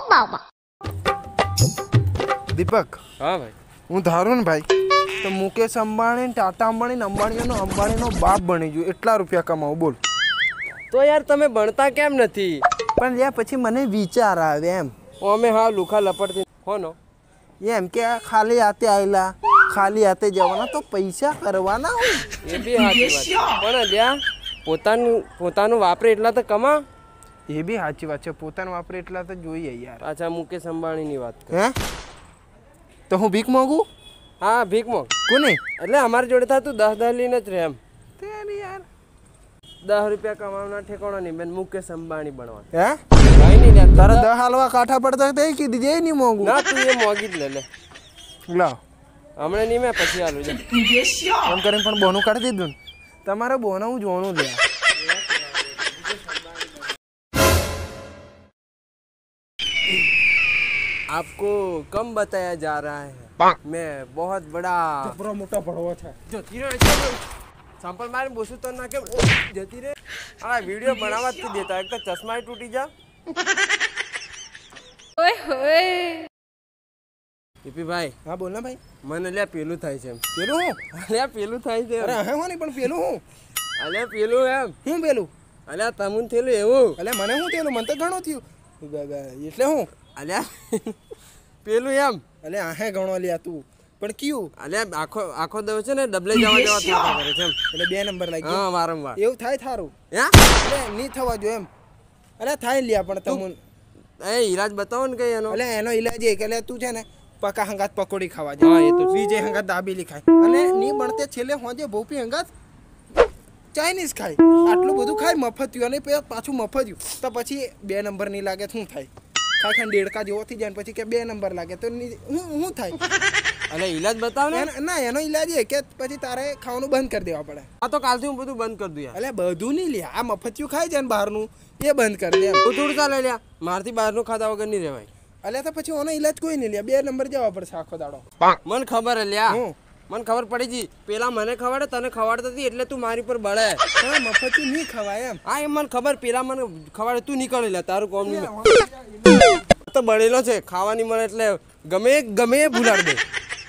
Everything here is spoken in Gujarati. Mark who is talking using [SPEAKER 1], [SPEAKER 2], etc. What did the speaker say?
[SPEAKER 1] દીપક,
[SPEAKER 2] हाँ भाई,
[SPEAKER 1] હું ધારું ને ભાઈ તો મુકેશ અંબાણી, ટાટા અંબાણી, અંબાણીનો બાપ બની ગયો, એટલા રૂપિયા કમાવું બોલ.
[SPEAKER 2] तो यार તમે ભણતા કેમ નથી?
[SPEAKER 1] પણ યાર પછી મને વિચાર આવે એમ
[SPEAKER 2] અમે હા લુખા લપડતી હોનો
[SPEAKER 1] એમ કે આ ખાલી હાથે આવેલા, ખાલી હાથે જવાના, તો પૈસા કરવાના હોય.
[SPEAKER 2] એ બી સાચી વાત પણ લ્યા પોતાનું વાપરે એટલા તો કમા.
[SPEAKER 1] એ બી સાચી વાત છે, પોતાનું વાપરે એટલા તો જોઈએ યાર.
[SPEAKER 2] પાછા મુકેશ અંબાણીની વાત કર.
[SPEAKER 1] હે તો હું ભીખ માંગું?
[SPEAKER 2] હા ભીખ માંગ.
[SPEAKER 1] કોને?
[SPEAKER 2] એટલે અમારી જોડે થતું 10 લઈને જ રહે એમ.
[SPEAKER 1] તેરી યાર
[SPEAKER 2] 10 રૂપિયા કમાવાના ઠેકાણા નહીં બેન, મુકેશ અંબાણી બનવા.
[SPEAKER 1] હે
[SPEAKER 2] કઈ નહીં લ્યા
[SPEAKER 1] તારા 10 હાલવા કાંઠા પડતા તે કીધી જે નહીં માંગું.
[SPEAKER 2] ના તું એ મોગી જ લે
[SPEAKER 1] લાવ
[SPEAKER 2] હમણાં નહીં મેં પછી આલું છે.
[SPEAKER 1] એમ કરીને પણ બોનું કાઢી દીધું ને. તમારે બોનું હું જોવાનું લે.
[SPEAKER 2] आपको कम बताया जा रहा है मैं बहुत बड़ा
[SPEAKER 1] બરો મોટો ભડવો છે.
[SPEAKER 2] જતી રે સંપલ મારે બોસું તો ના કે જતી રે. આ વિડિયો બનાવવા જ દેતા, એક તો ચશ્મા તૂટી જા. ઓય હોય ઈપી ભાઈ.
[SPEAKER 1] હા બોલ ને ભાઈ.
[SPEAKER 2] મને લે પેલું થાય છે એમ.
[SPEAKER 1] પેલું હું?
[SPEAKER 2] અલ્યા પેલું થાય છે.
[SPEAKER 1] અરે હે હોની પણ પેલું હું?
[SPEAKER 2] અલ્યા પેલું એમ.
[SPEAKER 1] હું પેલું?
[SPEAKER 2] અલ્યા તમુન થેલું એવું.
[SPEAKER 1] અલ્યા મને હું થયેલું? મને તો ઘણું થયું. એટલે હું?
[SPEAKER 2] અલ્યા પેલું એમ.
[SPEAKER 1] અલ્યા હે ઘણો લ્યા તું. પણ કયું?
[SPEAKER 2] અલ્યા આખો દવ છે ને ડબલે જવા થવા કરે છે એમ.
[SPEAKER 1] એટલે 2 નંબર લાગી.
[SPEAKER 2] હા વારંવાર
[SPEAKER 1] એવું થાય થારું.
[SPEAKER 2] હે
[SPEAKER 1] એટલે નહીં થવા જો એમ. અલ્યા થાય લ્યા પણ તમુન
[SPEAKER 2] એ ઈલાજ બતાવો ને કઈ એનો.
[SPEAKER 1] અલ્યા એનો ઈલાજ એ કે અલ્યા તું છે ને પકા હંગાત પકોડી ખાવા જાય.
[SPEAKER 2] હા એ તો
[SPEAKER 1] બીજે હંગાત દાબેલી ખાય અને ની બનતે છેલ્લે હોજે ભોપી હંગાત ચાઇનીઝ ખાય. આટલું બધું ખાય મફત્યું અને પાછું મફત્યું તો પછી 2 નંબર નહીં લાગે શું થાય? ખાઈ દેડકા જેવો થઈ જાય ને પછી કે 2 નંબર લાગે તો શું થાય?
[SPEAKER 2] અલે ઈલાજ બતાવ ને.
[SPEAKER 1] ના એનો ઈલાજ એ કે પછી તારે ખાવાનું બંધ કરી દેવા પડે.
[SPEAKER 2] આ તો કાલથી હું બધું બંધ કરી દઉં યાર.
[SPEAKER 1] એટલે બધું નહીં લે, આ મફત્યું ખાઈ જાય ને બહારનું એ બંધ કરી દે એમ.
[SPEAKER 2] તું થોડું ચાલે લ્યા, મારથી બહારનું ખાધા વગર નહીં રહેવાય.
[SPEAKER 1] અલ્યા તો પછી ઓનો ઈલાજ કોઈ નહીં લે, 2 નંબર જવા પડશે આખો દાડો.
[SPEAKER 2] મને ખબર હે લ્યા,
[SPEAKER 1] હું
[SPEAKER 2] મને ખબર પડી જી. પેલા મને ખવડે તને ખવડતી હતી એટલે તું મારી પર બળે.
[SPEAKER 1] હા મફત્યું નહીં ખવાય એમ.
[SPEAKER 2] હા એમ મને ખબર, પેલા મને ખવડે તું નીકળે લે, તારું કોમ નહીં. તો બળેલો છે ખાવાની મને એટલે ગમે ભૂલાડ દે.